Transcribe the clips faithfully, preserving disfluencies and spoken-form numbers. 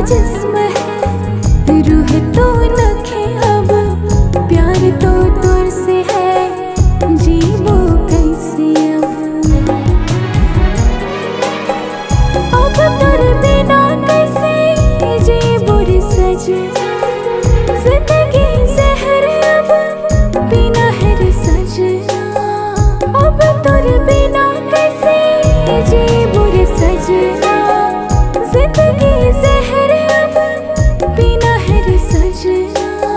जिस्म है रूह तो नखे अब प्यार तो दूर से है जीवो कैसे अब अब तेरे बिना कैसे जीवो रे सजना जिंदगी जहर अब बिना है रे सजना अब तेरे बिना कैसे जीवो रे सजना जिंदगी जहर अब बिना है रे सजना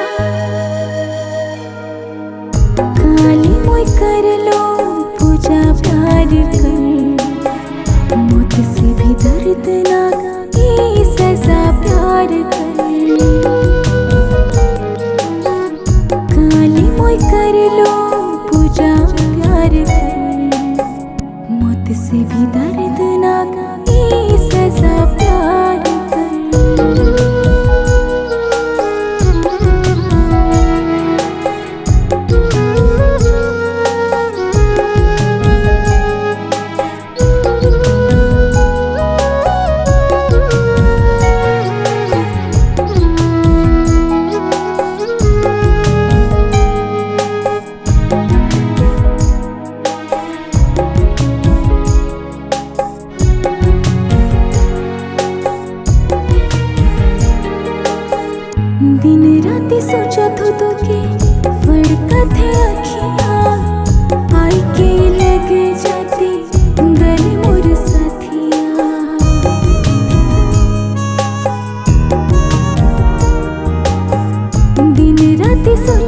काली मोई कर लो पूजा प्यार कर मौत से भी दर्दनाक ये सजा प्यार कर काली मोई कर लो पूजा प्यार कर मौत से भी दर्दनाक ये सजा प्यार कर दिन रात सोचा तो तो के फड़का थे अखियाँ आई के लगे जाती गले मोर साथिया दिन रात सोचा